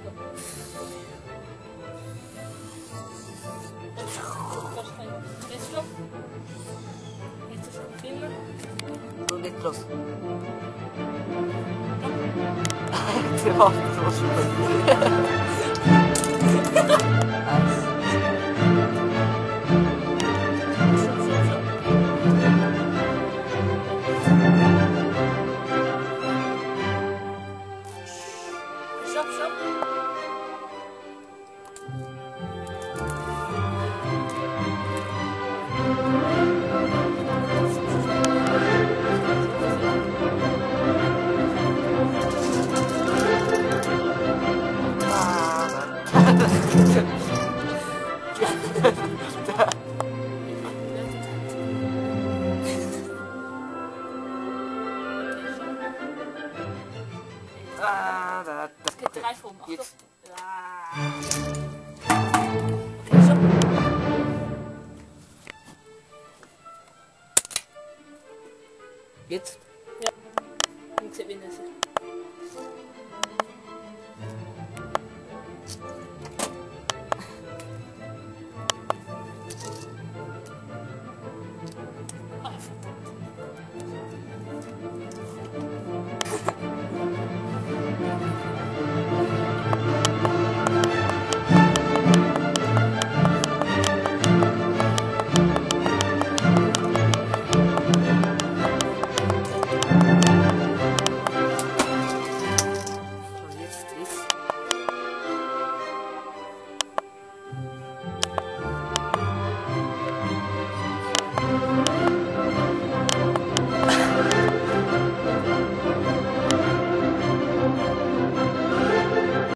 Jetzt stopp. Jetzt ist es filmen. So geht's los. Der war so Stopp, stopp. Das geht 3 vor. Jetzt. Okay, stopp. Jetzt? Ja. Nichts erwähnt.